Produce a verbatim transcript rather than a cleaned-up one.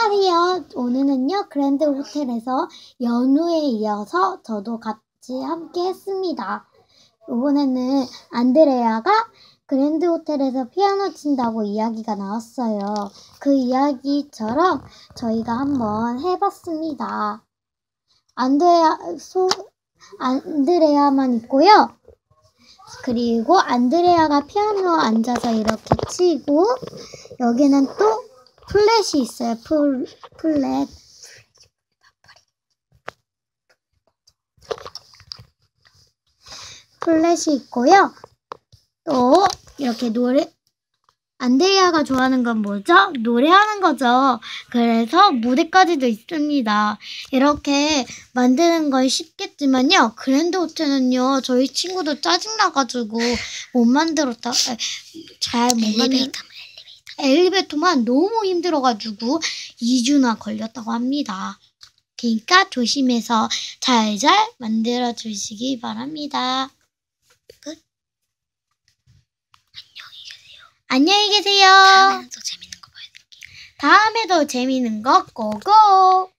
안녕하세요. 오늘은요, 그랜드 호텔에서 연우에 이어서 저도 같이 함께 했습니다. 이번에는 안드레아가 그랜드 호텔에서 피아노 친다고 이야기가 나왔어요. 그 이야기처럼 저희가 한번 해봤습니다. 안드레아, 소, 안드레아만 있고요. 그리고 안드레아가 피아노 앉아서 이렇게 치고, 여기는 또 플랫이 있어요. 플, 플랫. 플랫이 있고요. 또 이렇게 노래, 안드레아가 좋아하는 건 뭐죠? 노래하는 거죠. 그래서 무대까지도 있습니다. 이렇게 만드는 건 쉽겠지만요. 그랜드 호텔은요, 저희 친구도 짜증나가지고 못 만들었다. 잘 못 만들. 엘리베이터만 너무 힘들어가지고 이 주나 걸렸다고 합니다. 그러니까 조심해서 잘잘 만들어 주시기 바랍니다. 끝. 안녕히 계세요. 안녕히 계세요. 다음에 더 재밌는 거 보여드릴게요. 다음에 더 재밌는 거 고고!